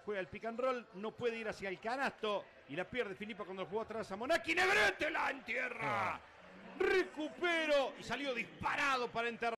juega el pick and roll, no puede ir hacia el canasto y la pierde Filippo cuando jugó atrás a Monacchi. Negrete la entierra. Recupero y salió disparado para enterrar.